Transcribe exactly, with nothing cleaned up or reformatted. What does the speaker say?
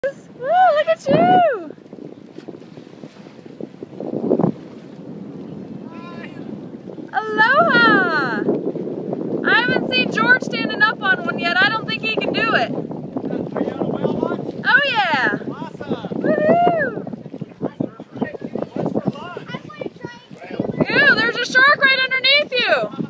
Woo, look at you! Aloha! I haven't seen George standing up on one yet. I don't think he can do it. Are you on a whale watch? Oh yeah! Awesome! Woohoo! What's for lunch? Ew, there's a shark right underneath you!